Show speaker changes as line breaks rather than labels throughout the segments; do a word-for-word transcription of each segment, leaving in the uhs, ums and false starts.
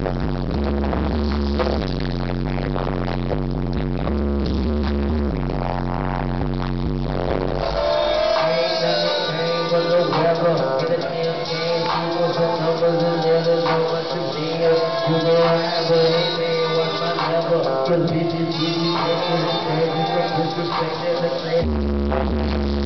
Cause bitches give you pictures and crazy from disrespect and the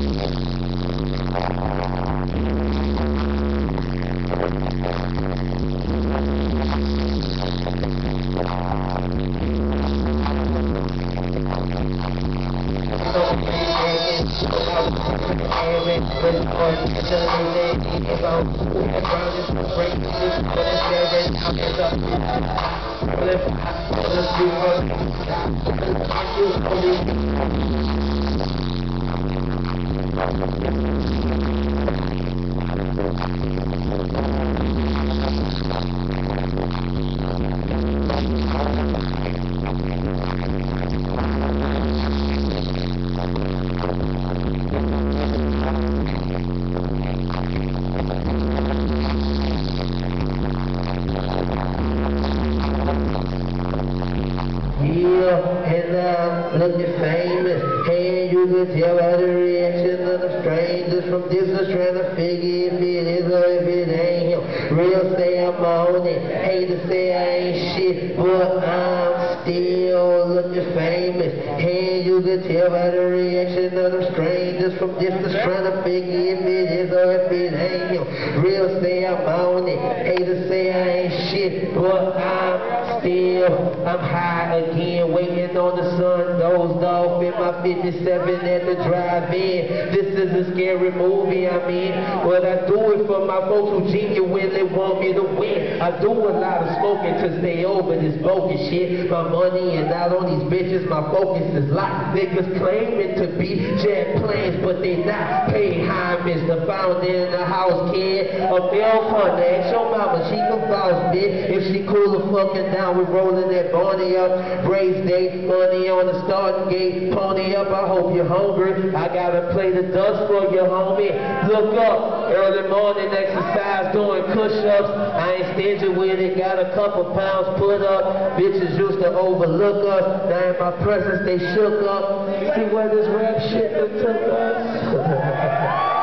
looking famous, and you can tell by the reaction of the strangers from distance trying to figure if it is or if it ain't him. Real say I'm on it, haters say I ain't shit, but I'm still looking famous, and you can tell by the reaction of the strangers from distance trying to figure if it is or if it ain't him. Real say I'm on it, haters say I ain't shit, but I'm still, I'm high again, waiting on the sun, dozed off in my fifty-seven at the drive-in. This is a scary movie, I mean, but I do it for my folks who genuinely want me to win. I do a lot of smoking to stay over this bogus shit. My money and not on these bitches, my focus is locked. Niggas claiming to be jet planes, but they not. Pay homage, the founder in the house, kid. A male partner, ask your mama, she can boss, bitch. If she cool the fucking down, we rolling that Bonnie up. Raise day, money on the starting gate, pony up, I hope you're hungry. I gotta play the dust for you, homie. Look up, early morning exercise, doing push-ups. I ain't stingy with it, got a couple pounds put up. Bitches used to overlook us, now in my presence they shook up. See where this rap shit done took us?